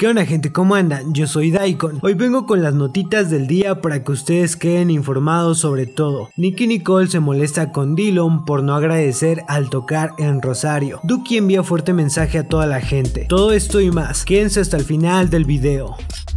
¿Qué onda, gente? ¿Cómo andan? Yo soy Daikon. Hoy vengo con las notitas del día para que ustedes queden informados sobre todo. Nicki Nicole se molesta con Dillom por no agradecer al tocar en Rosario. Duki envía fuerte mensaje a toda la gente. Todo esto y más, quédense hasta el final del video.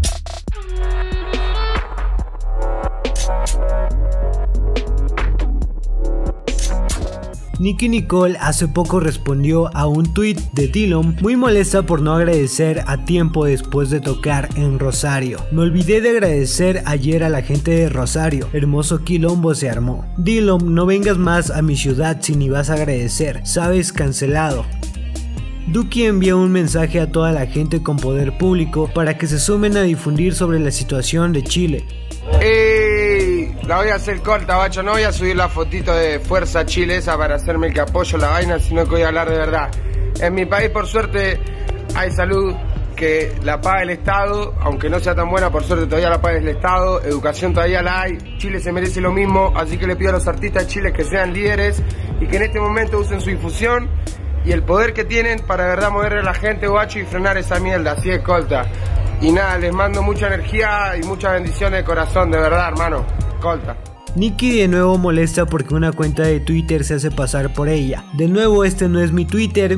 Nicki Nicole hace poco respondió a un tweet de Dillom muy molesta por no agradecer a tiempo después de tocar en Rosario. Me olvidé de agradecer ayer a la gente de Rosario, hermoso quilombo se armó. Dillom, no vengas más a mi ciudad si ni vas a agradecer, sabes, cancelado. Duki envía un mensaje a toda la gente con poder público para que se sumen a difundir sobre la situación de Chile. La voy a hacer corta, bacho, no voy a subir la fotito de Fuerza Chile esa para hacerme el que apoyo la vaina, sino que voy a hablar de verdad. En mi país, por suerte, hay salud que la paga el Estado, aunque no sea tan buena, por suerte todavía la paga el Estado, educación todavía la hay, Chile se merece lo mismo, así que le pido a los artistas de Chile que sean líderes y que en este momento usen su difusión y el poder que tienen para de verdad mover a la gente, guacho, y frenar esa mierda, así es, corta. Y nada, les mando mucha energía y muchas bendiciones de corazón, de verdad, hermano. Colta. Nicki de nuevo molesta porque una cuenta de Twitter se hace pasar por ella. De nuevo, este no es mi Twitter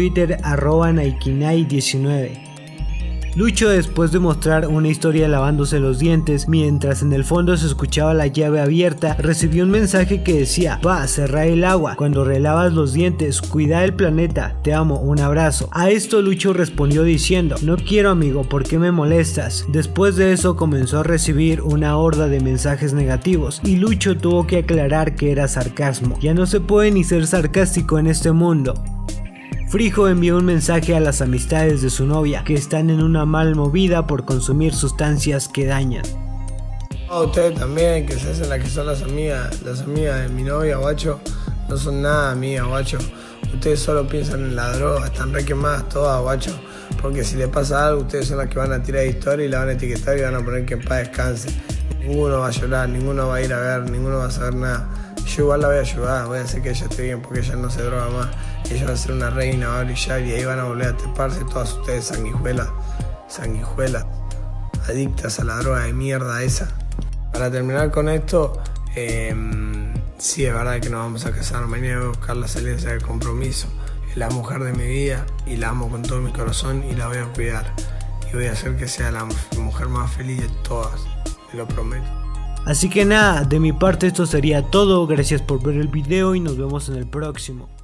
@Naikinai19. Lucho, después de mostrar una historia lavándose los dientes mientras en el fondo se escuchaba la llave abierta, recibió un mensaje que decía: va, cerrá el agua, cuando relavas los dientes, cuida el planeta, te amo, un abrazo. A esto Lucho respondió diciendo: no quiero, amigo, ¿por qué me molestas? Después de eso comenzó a recibir una horda de mensajes negativos y Lucho tuvo que aclarar que era sarcasmo. Ya no se puede ni ser sarcástico en este mundo. Frijo envió un mensaje a las amistades de su novia que están en una mal movida por consumir sustancias que dañan. Ustedes también, que se hacen las que son las amigas de mi novia, guacho, no son nada amigas, guacho. Ustedes solo piensan en la droga, están re quemadas todas, guacho. Porque si le pasa algo, ustedes son las que van a tirar historia y la van a etiquetar y van a poner que en paz descanse. Ninguno va a llorar, ninguno va a ir a ver, ninguno va a saber nada. Yo igual la voy a ayudar, voy a hacer que ella esté bien porque ella no se droga más. Ella va a ser una reina, va a brillar y ahí van a volver a treparse todas ustedes sanguijuelas, adictas a la droga de mierda esa. Para terminar con esto, sí, es verdad que nos vamos a casar. Mañana voy a buscar la salida del compromiso. Es la mujer de mi vida y la amo con todo mi corazón y la voy a cuidar. Y voy a hacer que sea la mujer más feliz de todas, te lo prometo. Así que nada, de mi parte esto sería todo, gracias por ver el video y nos vemos en el próximo.